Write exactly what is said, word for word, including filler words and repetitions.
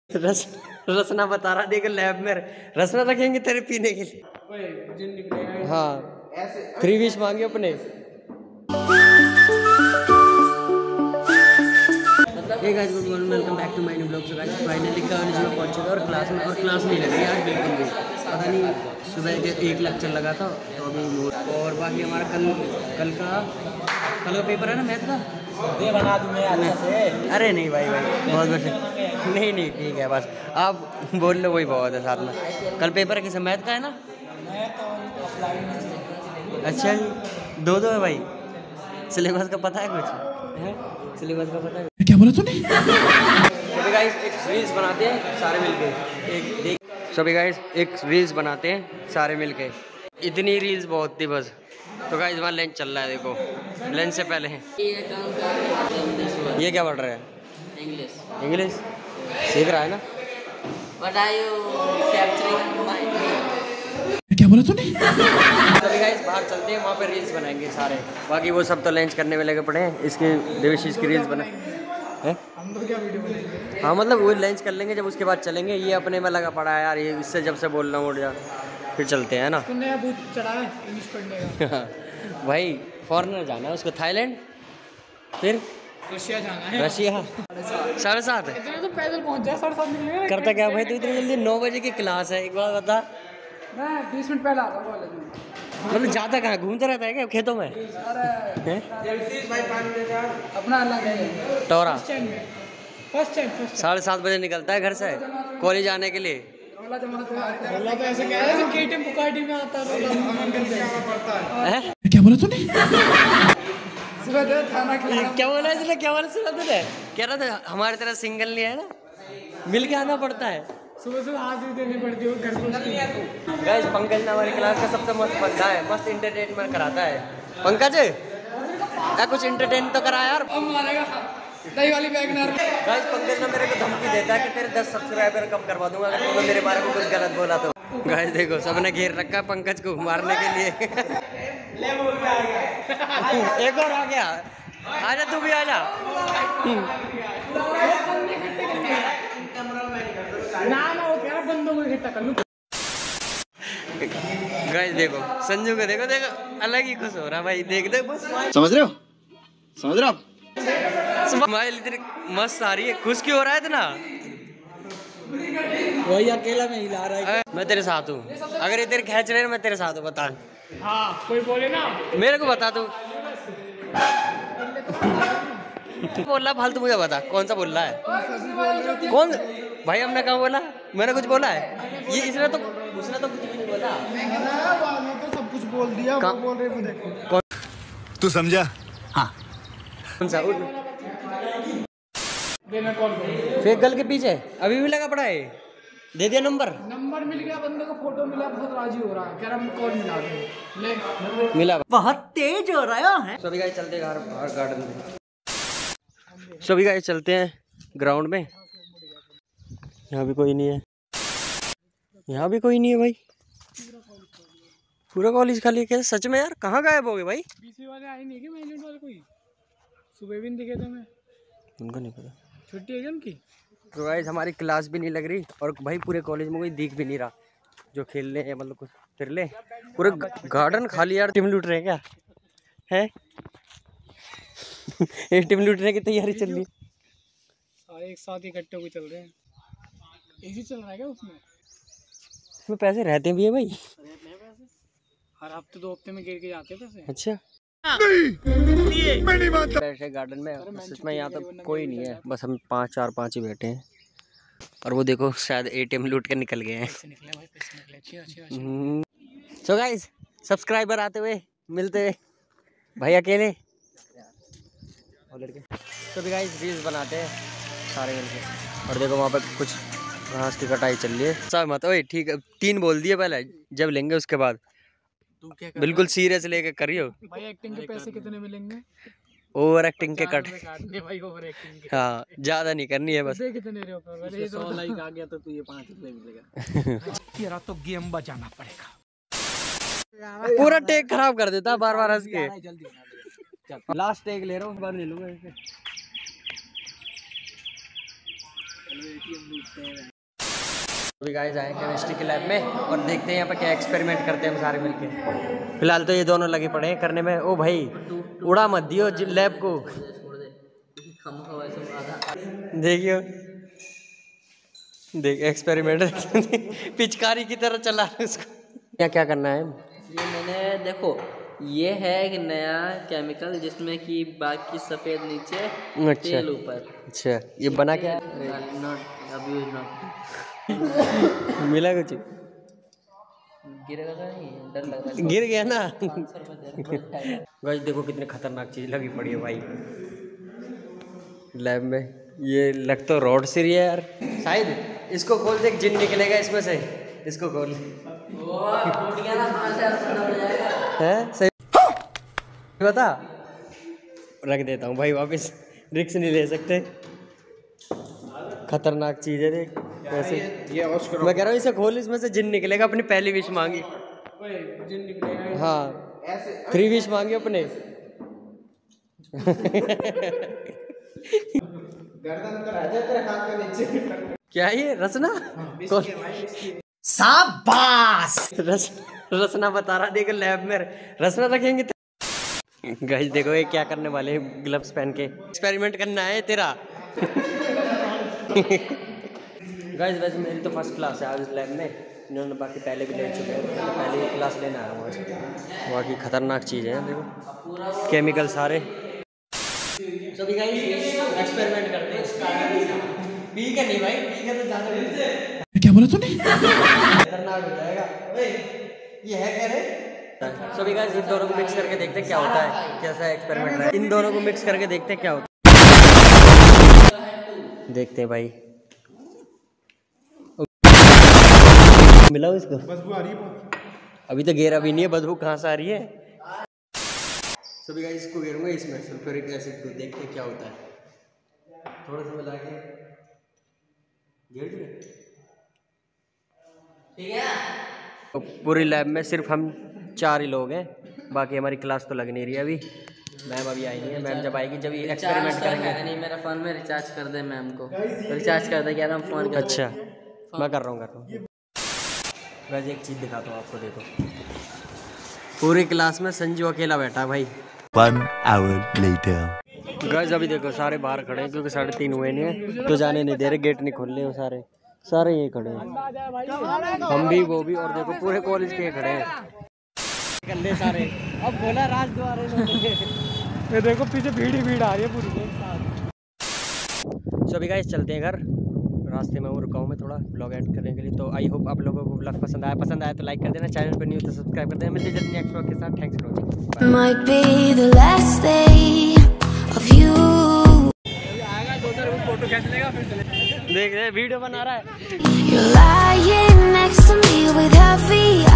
रस रसना बता रहा, देख लैब में रसना रखेंगे तेरे पीने के लिए। हाँ थ्री विश मांगे अपने। Hey guys good morning, welcome back to my new blog. So guys finally college में पहुंच चुका और क्लास में और क्लास नहीं लग रही आज बिल्कुल भी। पता नहीं सुबह के एक लेक्चर लगा था तो अभी। और बाकी हमारा कल कल का कल का पेपर है ना मैथ का, दे बना दूं मैं अच्छा से। अरे नहीं भाई भाई बहुत बढ़िया। नहीं नहीं ठीक है बस आप बोल लो वही बहुत है साथ में। कल पेपर किस मैथ का है ना? अच्छा जी दो दो है भाई। सिलेबस का पता है कुछ है? सिलेबस का पता है क्या बोला तूने? सभी गाइस एक रील्स बनाते हैं सारे मिलके। एक देख सभी गाइस एक रील्स बनाते हैं सारे मिलके। इतनी रील्स बहुत थी बस। तो गाइस वहाँ लंच चल रहा है, देखो लंच से पहले है। ये क्या पढ़ रहा है? इंग्लिश। इंग्लिश सीख रहा है ना? What are you capturing my क्या बोला तूने? सभी गाइस बाहर चलते हैं, वहाँ पे रील्स बनाएंगे सारे। बाकी वो सब तो लंच करने में लगे पड़े हैं। इसके देवशीष की रील्स बना है। हम तो क्या वीडियो बनाएंगे? हाँ मतलब वो लंच कर लेंगे जब उसके बाद चलेंगे। ये अपने में लगा पड़ा है यार, ये इससे जब से बोल रहा हूँ उठ जा, फिर चलते हैं ना। नया बूथ चढ़ा है इंग्लिश पढ़ने का। भाई फॉरेनर जाना है उसको, थाईलैंड फिर रशिया जाना है। रशिया साढ़े सात है तो पैदल पहुँच जाए। साढ़े सात निकलेगा। करता क्या भाई तू इतनी जल्दी? नौ बजे की क्लास है, एक बार बता। मैं बीस मिनट पहले आता हूँ कॉलेज में। मतलब जाता कहाँ, घूमता रहता है क्या खेतों में? अरे अपना अलग है टोरा। साढ़े सात बजे निकलता है घर से कॉलेज आने के लिए। क्या बोला तूने? क्या बोला इसने? क्या बोला सुना तूने? कह रहा था हमारी तरह सिंगल नहीं है ना, मिल के आना पड़ता है। सुबह सुबह हाजिरी देनी पड़ती है घर को। गाइस पंकज ना हमारी क्लास का सबसे मस्त बंदा है, मस्त एंटरटेनमेंट कराता है। पंकज क्या कुछ एंटरटेन तो करा यार। दही वाली बैगनर। गाइस पंकज ना मेरे को धमकी देता है कि तेरे दस सब्सक्राइबर कम करवा दूंगा अगर तुमने मेरे बारे में कुछ गलत बोला तो। गाइस देखो सबने घेर रखा है पंकज को मारने के लिए। एक और आ गया, आजा तू भी आजा। गाइस देखो संजू को देखो देखो अलग ही खुश हो रहा भाई। देख देख बस समझ रहे हो समझ रहे हो आप? स्माइल इतनी मस्त आ रही है। खुश क्यों हो रहा है इतना? वही अकेला में हिला रहा है। मैं तेरे साथ हूँ, अगर ये तेरे खींच रहे हैं मैं तेरे साथ हूँ। बता हाँ कोई बोले ना मेरे को बता तू। बोल रहा फालतू, मुझे बता कौन सा बोल रहा है? कौन भाई? हमने कहाँ बोला? मैंने कुछ बोला है? ये इसने तो उसने तो कुछ भी नहीं बोला। मैंने तो सब कुछ बोल दिया। वो बोल रहे मुझे कौन? तू समझा? हाँ कौन सा? फेक गर्ल के पीछे अभी भी लगा पड़ा है। दे दिया नंबर। नंबर मिल गया बंदे को, फोटो मिला, बहुत राजी हो रहा है, कह रहा कॉल मिला ले मिला। बहुत तेज हो रहा है। सभी गाइस चलते हैं बाहर गार्डन में। सभी गाइस चलते हैं ग्राउंड में। यहाँ भी कोई नहीं है, यहाँ भी कोई नहीं है भाई। पूरा कॉलेज खाली है। कैसे सच में यार? कहाँ गायब हो गए भाई? बीसी वाले आए नहीं क्या? मैनेजमेंट वाले कोई सुबह भी नहीं दिखे थे। मैं उनको नहीं पता छुट्टी है क्या उनकी। तो गाइस हमारी क्लास भी नहीं लग रही और भाई पूरे कॉलेज में कोई दिख भी नहीं रहा जो खेलने है, मतलब कुछ फिर ले। पूरे गार्डन खाली यार। टीम लूट रहे क्या है? एक टीम लूटने की तैयारी चल रही है। सारे एक साथ इकट्ठे हुए चल रहे हैं। एसी चल रहा है क्या उसमें? उसमें पैसे रहते भी है भाई। हर हफ्ते दो हफ्ते में गिर के जाते हैं। अच्छा नहीं, मैं नहीं मानता। बैठे गार्डन में, सच में यहाँ तो कोई नहीं है, बस हम पाँच चार पाँच ही बैठे हैं। और वो देखो शायद एटीएम लूट के निकल गए हैं। सो गाइस सब्सक्राइबर आते हुए मिलते हुए भाई अकेले और लड़के। तो भी गाइस रील्स बनाते हैं सारे मिलके। और देखो वहाँ पर कुछ घास की कटाई चल रही है। सब मत ओए ठीक है, तीन बोल दिए पहले, जब लेंगे उसके बाद। बिल्कुल सीरियस लेके करियो भाई। एक्टिंग के पैसे कितने मिलेंगे? ओवर एक्टिंग के कट भाई, ओवर एक्टिंग के। हाँ ज्यादा नहीं करनी है बस। कितने रुपए? सौ लाइक आ गया तो तुझे पाँच रुपए मिलेगा। तेरा तो गेम बजाना पड़ेगा। पूरा टेक खराब कर देता बार बार हंस के। लास्ट टेक ले रहा हूँ, बार ले लूंगा। अभी गाइस आए केमिस्ट्री के लैब में और देखते हैं यहाँ पे क्या एक्सपेरिमेंट करते हैं हम सारे मिलके। फिलहाल तो ये दोनों लगे पड़े हैं करने में। ओ भाई उड़ा मत दियो लैब को, देखियो देख एक्सपेरिमेंट पिचकारी की तरह चला उसको। क्या क्या करना है? ये मैंने देखो, ये है एक नया केमिकल जिसमें कि बाकी सफेद नीचे, अच्छा तेल ऊपर। अच्छा ये बना क्या है? नॉट अब्यूज नॉट मिला कुछ? गिरेगा तो नहीं, डर लग रहा है। गिर गया ना। है। गाइस देखो कितनी खतरनाक चीज लगी पड़ी है भाई लैब में। ये लग तो रॉड से रही है यार शायद। इसको खोल देख, जिन निकलेगा इसमें से। इसको खोल है सही बता। रख देता हूँ भाई वापस, रिक्स नहीं ले सकते। खतरनाक चीज है देख वैसे। ये मैं कह रहा हूँ इसे खोल, इसमें से जिन निकलेगा। अपनी पहली विश मांगी, जिन निकलेगा। हाँ थ्री विश मांगी अपने। क्या ये रसना? शाबाश। रस रसना बता रहा, देखो लैब में रसना रखेंगे। गाइस देखो ये क्या करने वाले हैं, ग्लव्स पहन के एक्सपेरिमेंट करना है तेरा। गाइस वैसे मेरी तो फर्स्ट क्लास है आज लैब में। इन्होंने बाकी पहले भी ले चुके हैं, तो पहले ही क्लास लेना है मुझे। बाकी खतरनाक चीज़ है देखो, केमिकल सारे। सभी गाइस एक्सपेरिमेंट करते हैं। पी के नहीं भाई, पी के तो ज़्यादा क्या बोला तूने? खतरनाक हो जाएगा। ये है क्या रे? सभी गाइस इन दोनों को मिक्स करके देखते हैं क्या होता है, कैसा एक्सपेरिमेंट है। इन दोनों को मिक्स करके देखते हैं क्या होता है। देखते हैं भाई। मिला इसको? बदबू आ रही है। अभी तो गेरा भी नहीं है, बदबू कहाँ से आ रही है? सभी गाइस इसको गेरूंगा इसमें सल्फ्यूरिक एसिड को, देखते हैं क्या होता है। थोड़ा सा मिला के गेर दिया, ठीक है। पूरी लैब में सिर्फ हम चार ही लोग हैं, बाकी हमारी क्लास तो लग नहीं रही है अभी। मैम अभी आई नहीं है। मैम जब आएगी जब ये एक्सपेरिमेंट करेंगे। नहीं मेरा फ़ोन में रिचार्ज कर दे मैम को, रिचार्ज कर दे क्या हम फ़ोन कर। अच्छा मैं कर रहा हूँ कर रहा हूँ। वैसे एक चीज़ दिखाता हूँ आपको, देखो पूरी क्लास में संजू अकेला बैठा भाई। One hour later. गाइस अभी देखो सारे बाहर खड़े हैं क्योंकि साढ़े तीन हुए नहीं है तो जाने नहीं दे रहे, गेट नहीं खोल रहे। सारे सारे यही खड़े हैं, हम भी वो भी। और देखो पूरे कॉलेज के खड़े हैं गंदे सारे। अब बोला राजद्वार ये देखो पीछे भीड़ ही भीड़ आ रही है पूरी। सभी गाइस चलते हैं घर, रास्ते में वो रुका हूँ मैं थोड़ा ब्लॉग एड करने के लिए। तो आई होप आप लोगों को ब्लॉग पसंद आया। पसंद आया तो लाइक कर देना, चैनल पर न्यू तो सब्सक्राइब कर देना। मिलते हैं नेक्स्ट ब्लॉग के साथ। Thanks for watching. Might be the last day of you. आएगा दो चार फोटो खींच लेगा फिर चले। देख रहे वीडियो बना रहा है। You're lying next to me with heavy